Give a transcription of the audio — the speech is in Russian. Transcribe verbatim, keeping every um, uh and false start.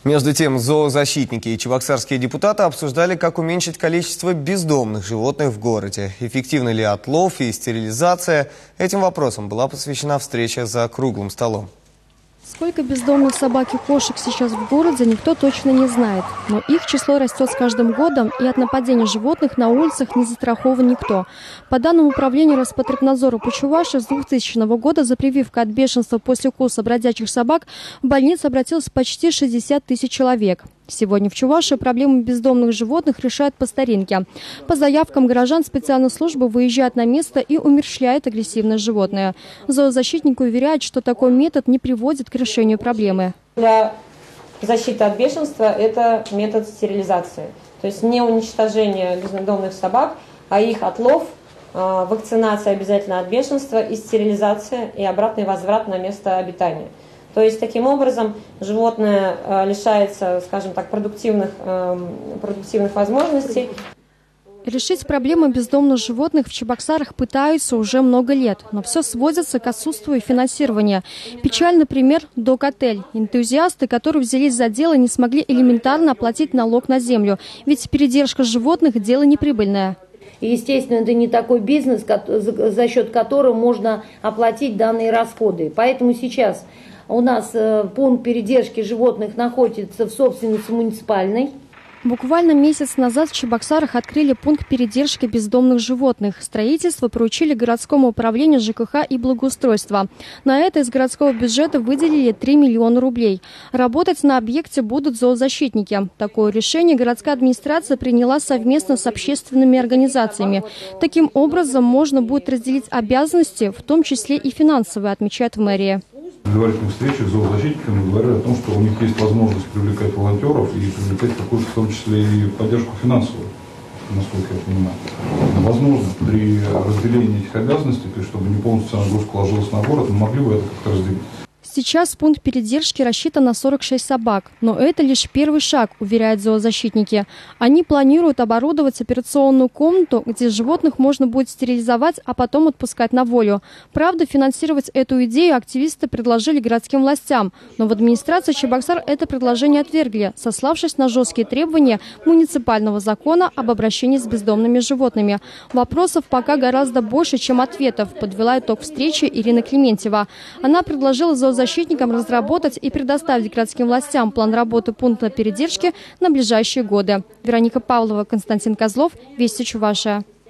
Между тем, зоозащитники и чебоксарские депутаты обсуждали, как уменьшить количество бездомных животных в городе. Эффективны ли отлов и стерилизация? Этим вопросам была посвящена встреча за круглым столом. Сколько бездомных собак и кошек сейчас в городе, никто точно не знает. Но их число растет с каждым годом, и от нападения животных на улицах не застрахован никто. По данным Управления Роспотребнадзора по Чувашии, с двухтысячного года за прививкой от бешенства после укуса бродячих собак в больницу обратилось почти шестьдесят тысяч человек. Сегодня в Чувашии проблему бездомных животных решают по старинке. По заявкам горожан специальные службы выезжают на место и умерщвляют агрессивное животное. Зоозащитники уверяют, что такой метод не приводит к решению проблемы. Для защиты от бешенства это метод стерилизации. То есть не уничтожение бездомных собак, а их отлов, вакцинация обязательно от бешенства и стерилизация и обратный возврат на место обитания. То есть, таким образом, животное э, лишается, скажем так, продуктивных, э, продуктивных возможностей. Решить проблему бездомных животных в Чебоксарах пытаются уже много лет, но все сводится к отсутствию финансирования. Печальный пример – Док-отель. Энтузиасты, которые взялись за дело, не смогли элементарно оплатить налог на землю, ведь передержка животных – дело неприбыльное. И, естественно, это не такой бизнес, за счет которого можно оплатить данные расходы. Поэтому сейчас у нас пункт передержки животных находится в собственности муниципальной. Буквально месяц назад в Чебоксарах открыли пункт передержки бездомных животных. Строительство поручили городскому управлению ЖКХ и благоустройства. На это из городского бюджета выделили три миллиона рублей. Работать на объекте будут зоозащитники. Такое решение городская администрация приняла совместно с общественными организациями. Таким образом, можно будет разделить обязанности, в том числе и финансовые, отмечает в мэрии. В предварительной встрече с зоозащитниками говорили о том, что у них есть возможность привлекать волонтеров и привлекать какую-то, в том числе и поддержку финансовую, насколько я понимаю. Возможно, при разделении этих обязанностей, то есть, чтобы не полностью нагрузка ложилась на город, мы могли бы это как-то разделить. Сейчас пункт передержки рассчитан на сорок шесть собак, но это лишь первый шаг, уверяют зоозащитники. Они планируют оборудовать операционную комнату, где животных можно будет стерилизовать, а потом отпускать на волю. Правда, финансировать эту идею активисты предложили городским властям, но в администрации Чебоксар это предложение отвергли, сославшись на жесткие требования муниципального закона об обращении с бездомными животными. Вопросов пока гораздо больше, чем ответов, подвела итог встречи Ирина Клементьева. Она предложила зоозащитникам защитникам разработать и предоставить городским властям план работы пункта передержки на ближайшие годы. Вероника Павлова, Константин Козлов, Вести Чувашия.